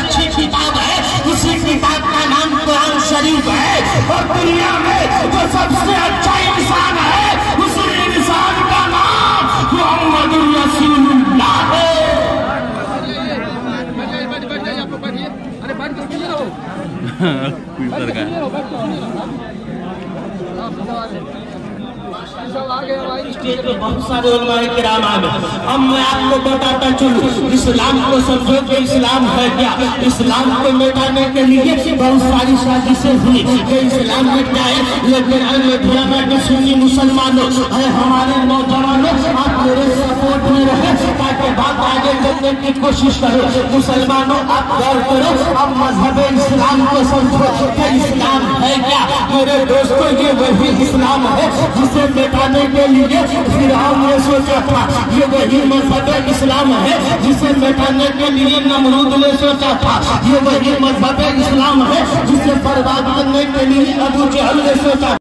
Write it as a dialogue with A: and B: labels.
A: अच्छी किताब है, उसी किताब का नाम कुरान शरीफ है। और दुनिया में जो सबसे अच्छा इंसान है, उस इंसान का नाम मोहम्मद रसूलुल्लाह है। स्टेज पे बहुत सारे उलमाए किराम आए। अब मैं आपको बताता चलूं, इस्लाम को समझो कि इस्लाम है क्या। इस्लाम को मिटाने के लिए बहुत सारी साजिशें हुई कि इस्लाम मिट जाए, लेकिन सुन्नी मुसलमानों है, हमारे नौजवानों, आप मेरे सपोर्ट में रहे ताकि बात आगे करने की कोशिश करो। मुसलमानों आप गौर करो, अब मजहब इस्लाम को समझो कि इस्लाम है क्या। मेरे दोस्तों ये वही इस्लाम है जिसे मिटाने के लिए फिरौन ने सोचा था। ये वही मजहब इस्लाम है जिसे मिटाने के लिए नमरूद ने सोचा था। ये वही मजहब इस्लाम है जिसे बर्बाद करने के लिए अबू जहल ने सोचा।